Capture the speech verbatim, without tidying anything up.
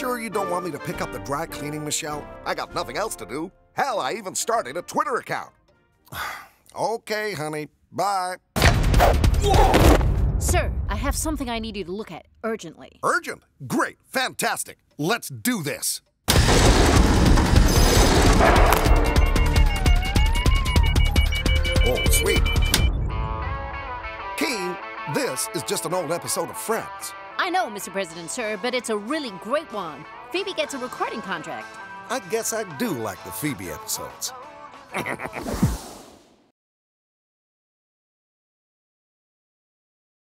sure you don't want me to pick up the dry cleaning, Michelle? I got nothing else to do. Hell, I even started a Twitter account. Okay, honey. Bye. Sir, I have something I need you to look at urgently. Urgent? Great. Fantastic. Let's do this. Oh, sweet. Keen, this is just an old episode of Friends. I know, Mister President, sir, but it's a really great one. Phoebe gets a recording contract. I guess I do like the Phoebe episodes.